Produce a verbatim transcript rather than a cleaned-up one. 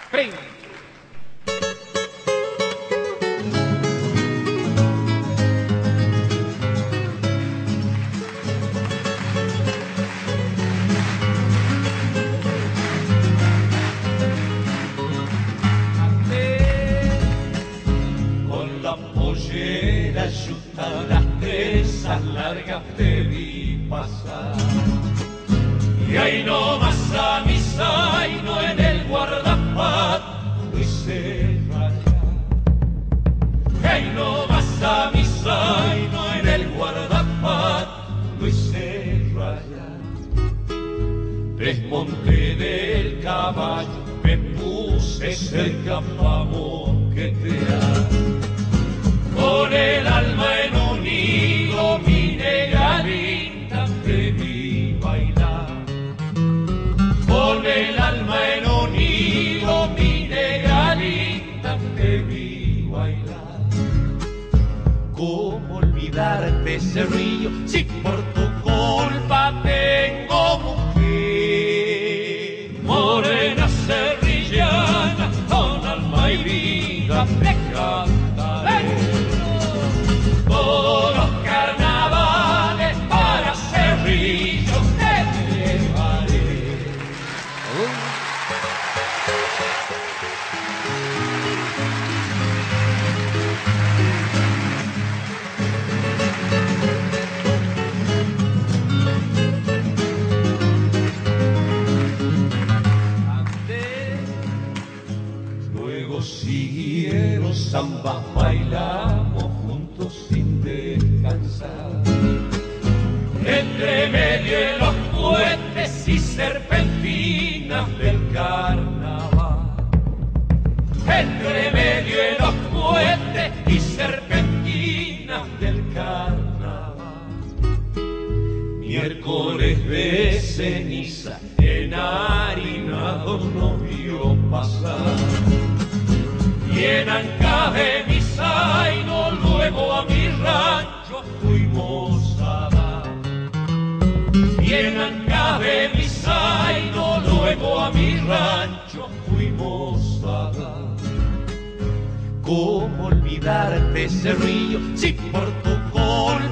Pring. Con la pollera yuta, las tresas largas te vi pasar. Y ahí no más a mi zaino en el guardapato y se raya. Y ahí no más a mi zaino en el guardapato y se raya. Desmonté del caballo, me puse cerca pa' moquetear. Con el alma en un hilo, mi negra linda, te vi bailar. Con el alma en un hilo, mi negra linda, te vi bailar. ¿Cómo olvidarte ese río si por tu culpa tengo mujer? Morena serrillana, con alma y vida te cantaré. Todos los carnavales para Cerrillo te llevaré. Luego siguieron zambas, bailamos juntos sin descansar. Entre medio de los puentes y serpentinas del carnaval. Entre medio de los puentes y serpentinas del carnaval. Miércoles de ceniza, enharinado nos vio pasar. Y en Ancabe mi zaino, luego a mi rancho fuimos a dar. Y en Ancabe mi zaino, luego a mi rancho fuimos a dar. ¿Cómo olvidarte ese río si por tu culpa